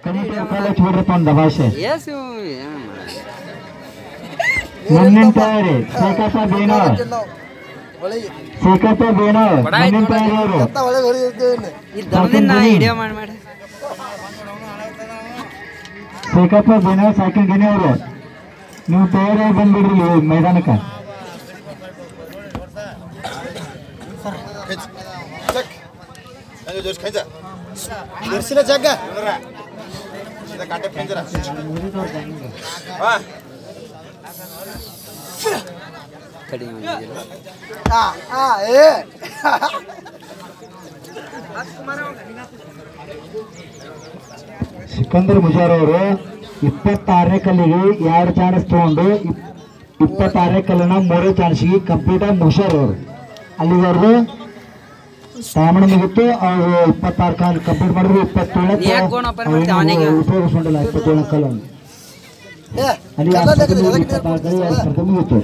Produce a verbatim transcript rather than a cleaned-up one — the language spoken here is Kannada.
ಕಾಲೇಜ್ ಬಿಡ್ರಪ್ಪ ಒಂದು ಭಾಷೆ ಏಸು ಮುಂದಿನ ತಯಾರಿ ಶೇಖಪ್ಪ ಬೇನೋ ಶೇಖಪ್ಪ ಬೇನೋ ಮುಂದಿನ ತಯಾರಿ ಅವರು ವಿಡಿಯೋ ಮಾಡಿ ಮಾಡಿ ಶೇಖಪ್ಪ ಬೇನೋ ಸಾಕಿನ ಗಿನಿ ಅವರು ನೀವು ತಯಾರಿಯಾಗಿ ಬಂದ್ಬಿಡ್ರಿ ಮೈದಾನಕ್ಕೆ ಜಾಗ ಸಿಕಂದರ್ ಮುಜಾರ್ ಅವರು ಇಪ್ಪತ್ತಾರನೇ ಕಲ್ಲಿಗೆ ಎರಡು ಚಾನ್ಸ್ ತಗೊಂಡು ಇಪ್ಪತ್ತಾರನೇ ಕಲ್ಲಿನ ಮೂರೇ ಚಾನ್ಸ್ಗೆ ಕಂಪ್ಲೀಟಾಗಿ ಮುಗಿಸ್ಯಾರ ಅವರು ಅಲ್ಲಿವರೆಗೂ ತಾಮಣ ಮುಗಿತ್ತು ಅವರು ಇಪ್ಪತ್ತಾರು ಕಾಲ್ ಕಂಪ್ಲೀಟ್ ಮಾಡಿದ್ರು ಇಪ್ಪತ್ತೇಳಕ್ಕೆ ಉಪಯೋಗಿಸ್ಕೊಂಡಿಲ್ಲ ಇಪ್ಪತ್ತೇಳನೇ ಕಲ್ಲನ್ನು ಅಲ್ಲಿ ಇಪ್ಪತ್ತಾರು ಕಲ್ಲಿ ಮುಗಿತು.